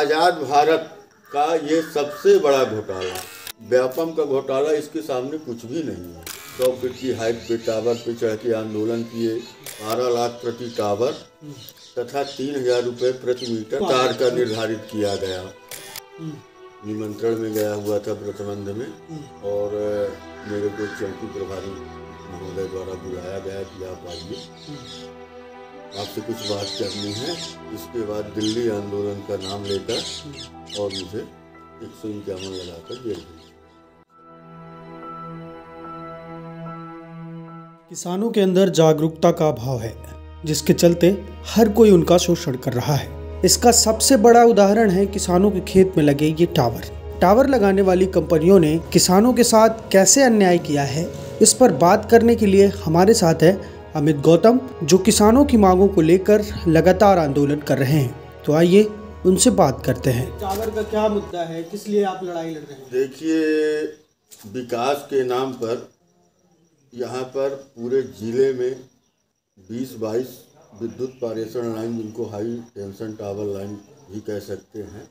आज़ाद भारत का ये सबसे बड़ा घोटाला, व्यापम का घोटाला इसके सामने कुछ भी नहीं है। 100 फीट की हाइट पे टावर पे चढ़ के आंदोलन किए, 12 लाख प्रति टावर तथा 3000 रुपये प्रति मीटर तार का निर्धारित किया गया। निमंत्रण में गया हुआ था व्रतबंध में और मेरे को चौकी प्रभारी महोदय द्वारा बुलाया गया कि आप आइए, आपसे कुछ बात करनी है। इसके बाद दिल्ली आंदोलन का नाम लेकर और मुझे 151 लगाकर जेल भेजा। किसानों के अंदर जागरूकता का अभाव है, जिसके चलते हर कोई उनका शोषण कर रहा है। इसका सबसे बड़ा उदाहरण है किसानों के खेत में लगे ये टावर लगाने वाली कंपनियों ने किसानों के साथ कैसे अन्याय किया है, इस पर बात करने के लिए हमारे साथ है अमित गौतम, जो किसानों की मांगों को लेकर लगातार आंदोलन कर रहे हैं। तो आइए उनसे बात करते हैं। टावर का क्या मुद्दा है, किस लिए आप लड़ाई लड़ रहे हैं? देखिए, विकास के नाम पर यहाँ पर पूरे जिले में 20-22 विद्युत पारेषण लाइन, जिनको हाई टेंशन टावर लाइन भी कह सकते हैं,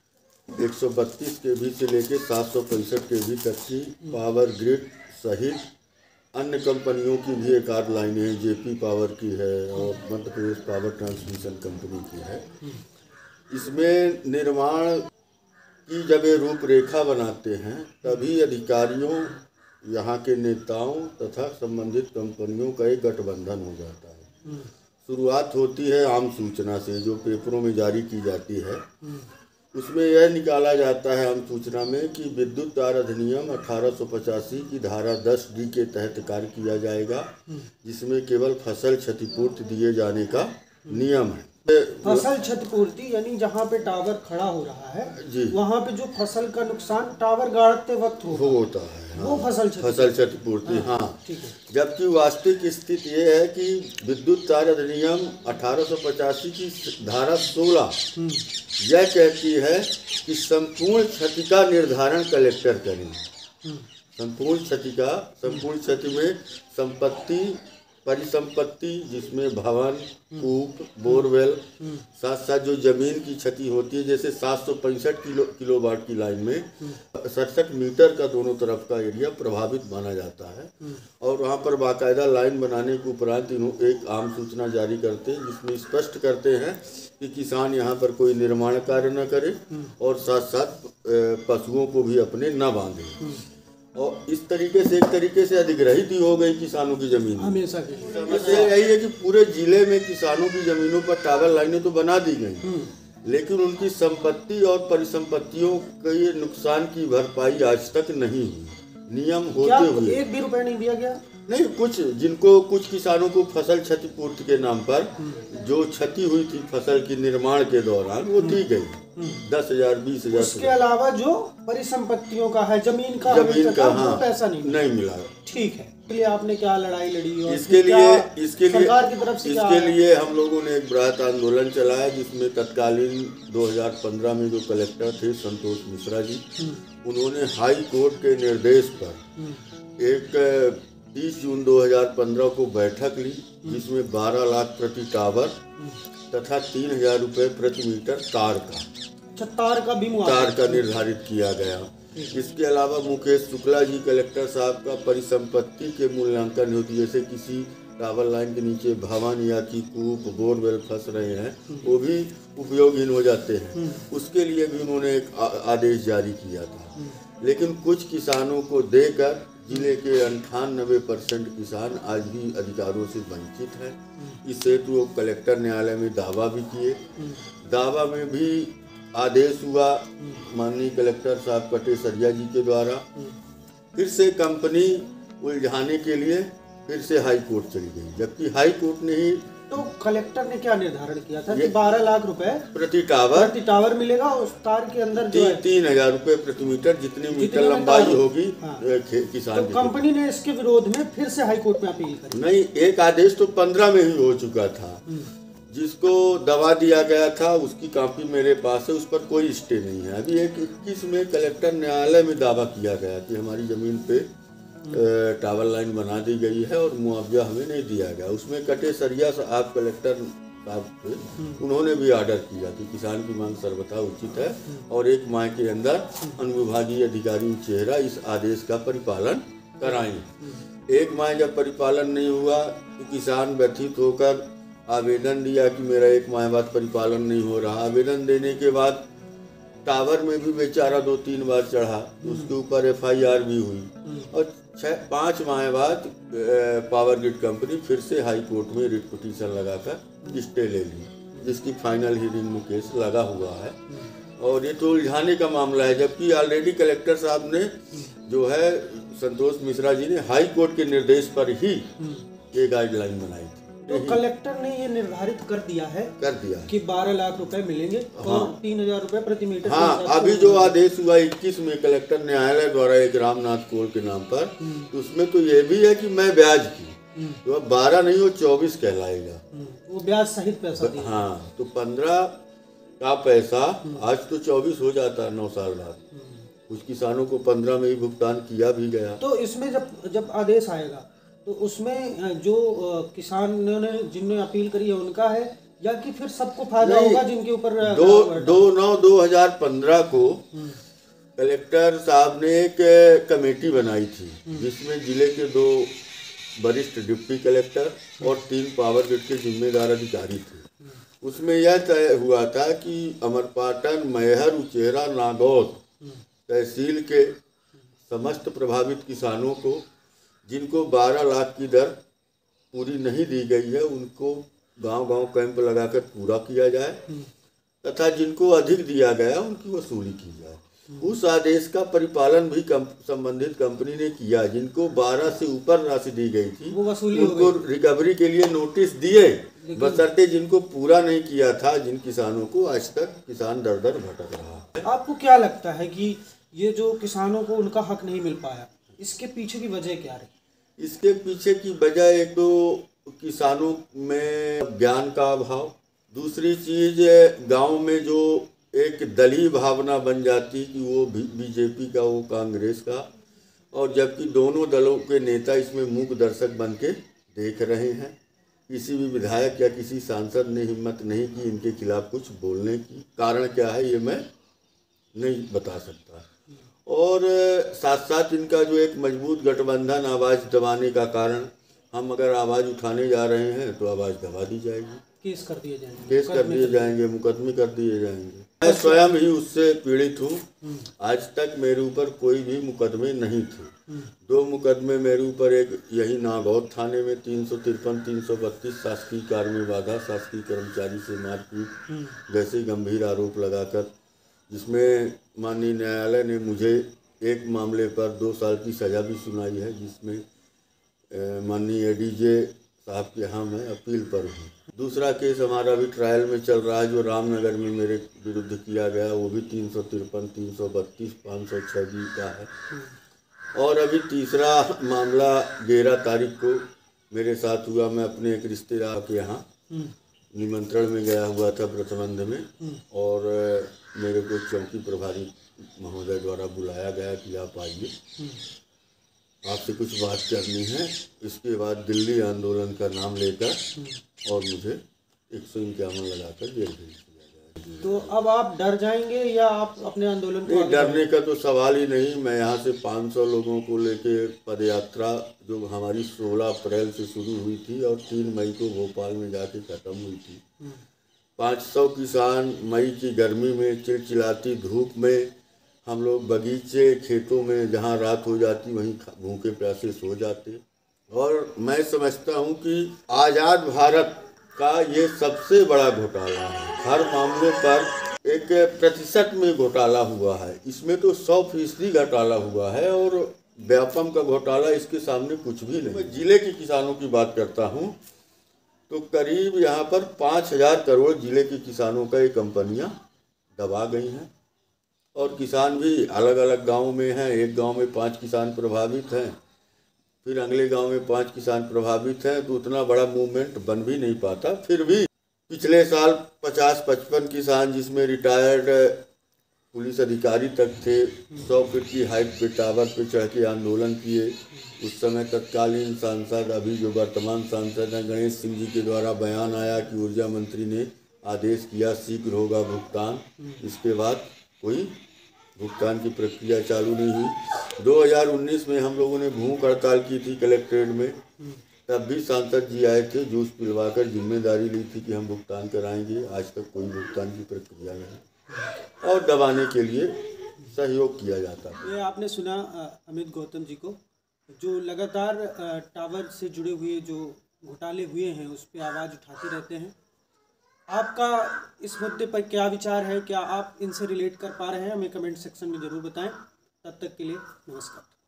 132 kV से लेकर 765 kV तक की पावर ग्रिड सहित अन्य कंपनियों की भी एक आध लाइनें हैं। जेपी पावर की है और Madhya Pradesh power transmission company की है। इसमें निर्माण की जब ये रूपरेखा बनाते हैं तभी अधिकारियों, यहाँ के नेताओं तथा संबंधित कंपनियों का एक गठबंधन हो जाता है। शुरुआत होती है आम सूचना से, जो पेपरों में जारी की जाती है। उसमें यह निकाला जाता है आम सूचना में कि विद्युत तार अधिनियम 1885 की धारा 10D के तहत कार्य किया जाएगा, जिसमें केवल फसल क्षतिपूर्ति दिए जाने का नियम है। फसल क्षतिपूर्ति यानी जहाँ पे टावर खड़ा हो रहा है जी, वहाँ पे जो फसल का नुकसान टावर गाड़ते वक्त होता है, वो फसल क्षतिपूर्ति। हाँ, जबकि वास्तविक स्थिति ये है कि विद्युत तार अधिनियम 1885 की धारा 16 यह कहती है कि संपूर्ण क्षति का निर्धारण कलेक्टर करें। संपूर्ण क्षति में संपत्ति, परिसंपत्ति, जिसमें भवन, कूप, बोरवेल, साथ साथ जो जमीन की क्षति होती है, जैसे 765 किलोवाट की लाइन में 67 मीटर का दोनों तरफ का एरिया प्रभावित माना जाता है। और वहाँ पर बाकायदा लाइन बनाने के उपरांत एक आम सूचना जारी करते हैं, जिसमें स्पष्ट करते हैं कि किसान यहाँ पर कोई निर्माण कार्य न करे और साथ साथ पशुओं को भी अपने न बांधे। और इस तरीके से एक तरीके से अधिग्रहित ही हो गई किसानों की जमीन हमेशा के लिए। समस्या यही है कि पूरे जिले में किसानों की जमीनों पर टावर लाइनें तो बना दी गई, लेकिन उनकी संपत्ति और परिसंपत्तियों के नुकसान की भरपाई आज तक नहीं हुई। नियम होते हुए 1 भी रुपया नहीं दिया गया। नहीं, कुछ किसानों को फसल क्षतिपूर्ति के नाम पर जो क्षति हुई थी फसल की निर्माण के दौरान वो दी गई 10,000 20,000। उसके अलावा जो परिसंपत्तियों का है, जमीन का हाँ, पैसा नहीं मिला। ठीक है, इसलिए आपने क्या लड़ाई लड़ी और इसके लिए सरकार की तरफ से इसके लिए हम लोगों ने एक बृहत आंदोलन चलाया, जिसमें तत्कालीन 2015 में जो कलेक्टर थे संतोष मिश्रा जी, उन्होंने हाई कोर्ट के निर्देश पर एक 30 जून 2015 को बैठक ली, जिसमें 12 लाख प्रति टावर तथा 3000 रुपये प्रति मीटर तार का निर्धारित किया गया। इसके अलावा मुकेश शुक्ला जी कलेक्टर साहब का परिसंपत्ति के मूल्यांकन होती, जैसे किसी टावर लाइन के नीचे भवन या कि कूप, बोरवेल फंस रहे हैं, वो भी उपयोगहीन हो जाते हैं, उसके लिए भी उन्होंने एक आदेश जारी किया था। लेकिन कुछ किसानों को देकर जिले के 98% किसान आज भी अधिकारों से वंचित हैं। इस हेतु वो कलेक्टर न्यायालय में दावा भी किए। दावा में भी आदेश हुआ माननीय कलेक्टर साहब कटेसरिया जी के द्वारा। फिर से कंपनी उलझाने के लिए फिर से हाई कोर्ट चली गई, जबकि हाई कोर्ट ने ही तो कलेक्टर ने क्या निर्धारण किया था कि 12 लाख रुपए प्रति टावर मिलेगा। उस तार के अंदर जो 3000 रुपए प्रति मीटर, जितनी मीटर लंबाई होगी किसान। तो कंपनी ने इसके विरोध में फिर से हाई कोर्ट में अपील करी। नहीं, एक आदेश तो 15 में ही हो चुका था, जिसको दबा दिया गया था, उसकी कॉपी मेरे पास है, उस पर कोई स्टे नहीं है। अभी 21 में कलेक्टर न्यायालय में दावा किया गया कि हमारी जमीन पे टावर लाइन बना दी गई है और मुआवजा हमें नहीं दिया गया। उसमें कटेसरिया साहब कलेक्टर साहब थे, उन्होंने भी ऑर्डर किया कि किसान की मांग सर्वथा उचित है और 1 माह के अंदर अनुविभागीय अधिकारी चेहरा इस आदेश का परिपालन कराएं। 1 माह जब परिपालन नहीं हुआ तो किसान व्यथित होकर आवेदन दिया कि मेरा 1 माह बाद परिपालन नहीं हो रहा। आवेदन देने के बाद टावर में भी बेचारा 2-3 बार चढ़ा, तो उसके ऊपर FIR भी हुई और 5 माह बाद पावर ग्रिड कंपनी फिर से हाई कोर्ट में रिट पिटीशन लगाकर स्टे ले ली, जिसकी फाइनल हियरिंग में केस लगा हुआ है और ये तो उलझाने का मामला है। जबकि ऑलरेडी कलेक्टर साहब ने जो है संतोष मिश्रा जी ने हाई कोर्ट के निर्देश पर ही ये गाइडलाइन बनाई थी। तो कलेक्टर ने ये निर्धारित कर दिया कि 12 लाख रुपए मिलेंगे और 3,000 रुपए प्रति मीटर। हाँ, अभी जो आदेश हुआ 21 में कलेक्टर न्यायालय द्वारा एक रामनाथ कोल के नाम पर, तो उसमें तो ये भी है कि मैं ब्याज की, तो अब 12 नहीं वो 24 कहलाएगा, वो ब्याज सहित पैसा दिया। हाँ, तो 15 का पैसा आज तो 24 हो जाता है 9 साल बाद। कुछ किसानों को 15 में ही भुगतान किया भी गया। तो इसमें जब आदेश आएगा तो उसमें जो किसानों ने जिनने अपील करी है उनका है या कि फिर सबको फायदा होगा जिनके ऊपर 2/9/2015 को कलेक्टर साहब ने एक कमेटी बनाई थी जिसमें जिले के 2 वरिष्ठ डिप्टी कलेक्टर और 3 पावर ग्रिड के जिम्मेदार अधिकारी थे। उसमें यह तय हुआ था कि अमरपाटन, मैहर, उचेहरा, नागौर तहसील के समस्त प्रभावित किसानों को जिनको 12 लाख की दर पूरी नहीं दी गई है उनको गांव-गांव कैंप लगाकर पूरा किया जाए तथा जिनको अधिक दिया गया उनकी वसूली की जाए। उस आदेश का परिपालन भी संबंधित कंपनी ने किया। जिनको 12 से ऊपर राशि दी गई थी उनको रिकवरी के लिए नोटिस दिए, बशर्ते जिनको पूरा नहीं किया था जिन किसानों को आज तक किसान दर दर भटक रहा। आपको क्या लगता है कि ये जो किसानों को उनका हक नहीं मिल पाया, इसके पीछे की वजह क्या रही? इसके पीछे की वजह एक तो किसानों में ज्ञान का अभाव, दूसरी चीज गांव में जो एक दलीय भावना बन जाती कि वो बीजेपी का वो कांग्रेस का, और जबकि दोनों दलों के नेता इसमें मूक दर्शक बन के देख रहे हैं। किसी भी विधायक या किसी सांसद ने हिम्मत नहीं की इनके खिलाफ कुछ बोलने की। कारण क्या है ये मैं नहीं बता सकता। और साथ साथ इनका जो एक मजबूत गठबंधन आवाज़ दबाने का कारण, हम अगर आवाज़ उठाने जा रहे हैं तो आवाज़ दबा दी जाएगी, केस कर दिए जाएंगे, मुकदमे कर दिए जाएंगे। मैं स्वयं ही उससे पीड़ित हूँ। आज तक मेरे ऊपर कोई भी मुकदमे नहीं थे। 2 मुकदमे मेरे ऊपर, एक यही नागौर थाने में 353, 332 शासकीय कार्य में बाधा, शासकीय कर्मचारी से मारपीट जैसे गंभीर आरोप लगाकर, जिसमें माननीय न्यायालय ने मुझे एक मामले पर 2 साल की सज़ा भी सुनाई है, जिसमें माननीय ADJ साहब के यहाँ मैं अपील पर हूँ। दूसरा केस हमारा भी ट्रायल में चल रहा है जो रामनगर में मेरे विरुद्ध किया गया, वो भी 353, 332, 506 का है। और अभी तीसरा मामला 11 तारीख को मेरे साथ हुआ। मैं अपने एक रिश्तेदार के यहाँ निमंत्रण में गया हुआ था ब्रतबंध में, और मेरे को चौकी प्रभारी महोदय द्वारा बुलाया गया कि आप आइए, आपसे कुछ बात करनी है। इसके बाद दिल्ली आंदोलन का नाम लेकर और मुझे 151 लगाकर जेल भेज दिया गया। तो अब आप डर जाएंगे या आप अपने आंदोलन को? डरने का तो सवाल ही नहीं। मैं यहाँ से 500 लोगों को लेके पदयात्रा जो हमारी 16 अप्रैल से शुरू हुई थी और 3 मई को भोपाल में जाके ख़त्म हुई थी। 500 किसान मई की गर्मी में चिलचिलाती धूप में, हम लोग बगीचे खेतों में जहाँ रात हो जाती वहीं भूखे प्यासे सो जाते। और मैं समझता हूँ कि आज़ाद भारत का ये सबसे बड़ा घोटाला है। हर मामले पर एक प्रतिशत में घोटाला हुआ है, इसमें तो 100% घोटाला हुआ है, और व्यापम का घोटाला इसके सामने कुछ भी नहीं। मैं जिले के किसानों की बात करता हूँ तो करीब यहाँ पर 5,000 करोड़ जिले के किसानों का ये कंपनियाँ दबा गई हैं, और किसान भी अलग अलग गाँव में हैं। एक गाँव में 5 किसान प्रभावित हैं, फिर अगले गांव में 5 किसान प्रभावित हैं, तो उतना बड़ा मूवमेंट बन भी नहीं पाता। फिर भी पिछले साल 50-55 किसान, जिसमें रिटायर्ड पुलिस अधिकारी तक थे 100 फीट की हाइट पे टावर पे चढ़ के आंदोलन किए। उस समय तत्कालीन सांसद, अभी जो वर्तमान सांसद हैं, गणेश सिंह जी के द्वारा बयान आया कि ऊर्जा मंत्री ने आदेश किया शीघ्र होगा भुगतान। इसके बाद कोई भुगतान की प्रक्रिया चालू नहीं हुई। 2019 में हम लोगों ने भूख हड़ताल की थी कलेक्ट्रेट में, तब भी सांसद जी आए थे, जूस पिलवाकर जिम्मेदारी ली थी कि हम भुगतान कराएंगे। आज तक कोई भुगतान की प्रक्रिया नहीं, और दबाने के लिए सहयोग किया जाता है। ये आपने सुना अमित गौतम जी को, जो लगातार टावर से जुड़े हुए जो घोटाले हुए हैं उस पर आवाज़ उठाते रहते हैं। आपका इस मुद्दे पर क्या विचार है? क्या आप इनसे रिलेट कर पा रहे हैं? हमें कमेंट सेक्शन में ज़रूर बताएं। तब तक के लिए नमस्कार।